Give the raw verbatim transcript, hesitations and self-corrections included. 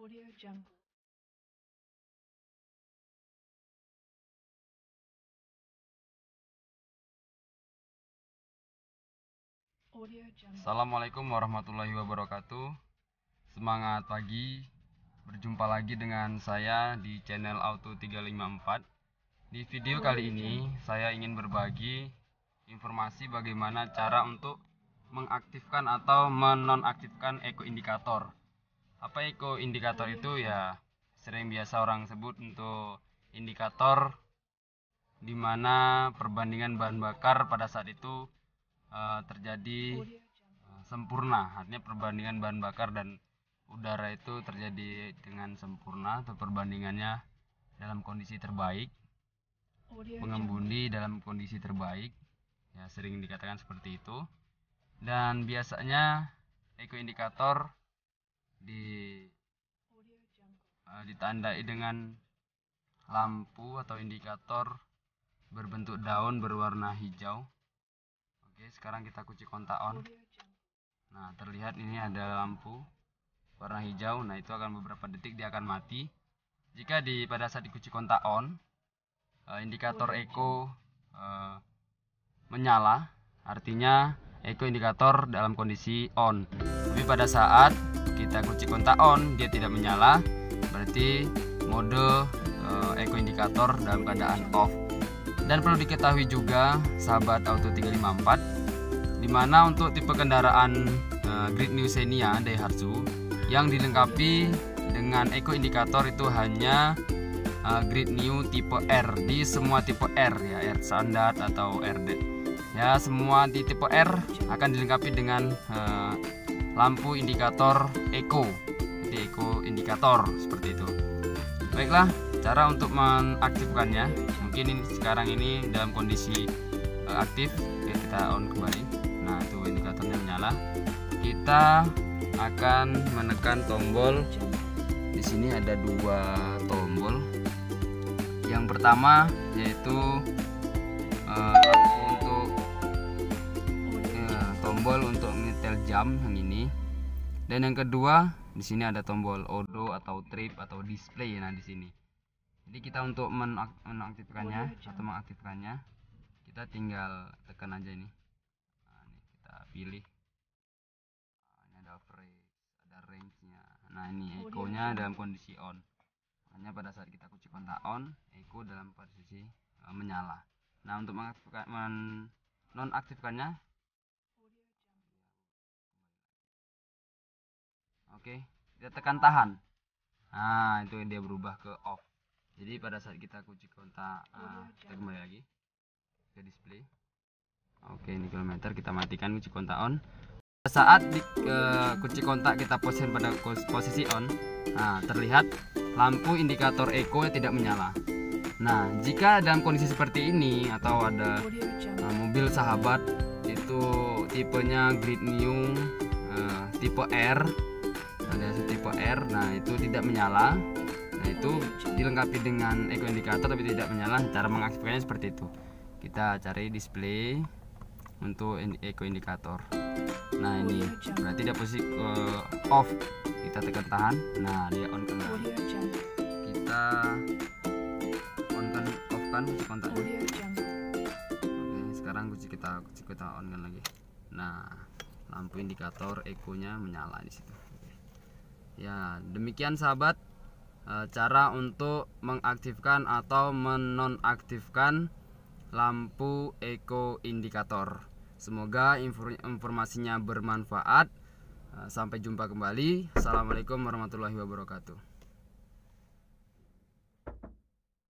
Audio Jungle. Audio Jungle. Assalamualaikum warahmatullahi wabarakatuh. Semangat pagi. Berjumpa lagi dengan saya di channel Auto tiga lima empat. Di video kali ini saya ingin berbagi informasi bagaimana cara untuk mengaktifkan atau menonaktifkan eco indikator. Apa eco indikator itu? Ya sering biasa orang sebut untuk indikator di mana perbandingan bahan bakar pada saat itu uh, terjadi uh, sempurna. Artinya perbandingan bahan bakar dan udara itu terjadi dengan sempurna atau perbandingannya dalam kondisi terbaik, pengemudi dalam kondisi terbaik, ya sering dikatakan seperti itu. Dan biasanya eco indikator di uh, ditandai dengan lampu atau indikator berbentuk daun berwarna hijau. Oke, sekarang kita kunci kontak on. Nah, terlihat ini ada lampu warna hijau. Nah, itu akan beberapa detik dia akan mati. Jika di pada saat dikunci kontak on, indikator eco uh, menyala, artinya eco indikator dalam kondisi on. Tapi pada saat kita kunci kontak on dia tidak menyala, berarti mode uh, eco indikator dalam keadaan off. Dan perlu diketahui juga sahabat Auto tiga lima empat, dimana untuk tipe kendaraan uh, Great New Xenia Daihatsu yang dilengkapi dengan eco indikator itu hanya uh, Great New tipe R. Di semua tipe R, ya R standar atau R D, ya semua di tipe R akan dilengkapi dengan uh, lampu indikator eco, jadi eco indikator seperti itu. Baiklah, cara untuk mengaktifkannya, mungkin ini sekarang ini dalam kondisi uh, aktif. Oke, kita on kembali. Nah, itu indikatornya menyala. Kita akan menekan tombol. Di sini ada dua tombol. Yang pertama yaitu uh, untuk uh, tombol untuk menyetel jam yang ini. Dan yang kedua di sini ada tombol odo atau trip atau display. Nah, di sini. Jadi kita untuk menaktifkannya atau mengaktifkannya, kita tinggal tekan aja ini. Nah, ini kita pilih. Nah, ini ada freeze, ada range-nya. Nah, ini eco-nya dalam kondisi on. Makanya pada saat kita kunci kontak on, eco dalam posisi uh, menyala. Nah, untuk mengaktifkan men nonaktifkannya, oke, kita tekan tahan. Nah, itu dia berubah ke off. Jadi pada saat kita kunci kontak, uh, kita kembali lagi ke display. Oke, ini kilometer, kita matikan kunci kontak on. Pada saat di, uh, kunci kontak kita posisi pada posisi on, nah terlihat lampu indikator eco tidak menyala. Nah, jika dalam kondisi seperti ini atau ada uh, mobil sahabat itu tipenya Great New uh, tipe R, ada tipe R, nah itu tidak menyala. Nah, itu dilengkapi dengan eco indikator tapi tidak menyala. Cara mengaktifkannya seperti itu. Kita cari display untuk eco indikator. Nah, ini berarti dia posisi uh, off. Kita tekan tahan. Nah, dia on kembali. Kita on kan, off kan kunci kontaknya. Oke, sekarang kunci kita kunci kita on kan lagi. Nah, lampu indikator eco-nya menyala di situ. Ya, demikian sahabat, cara untuk mengaktifkan atau menonaktifkan lampu eco indikator. Semoga informasinya bermanfaat. Sampai jumpa kembali. Assalamualaikum warahmatullahi wabarakatuh.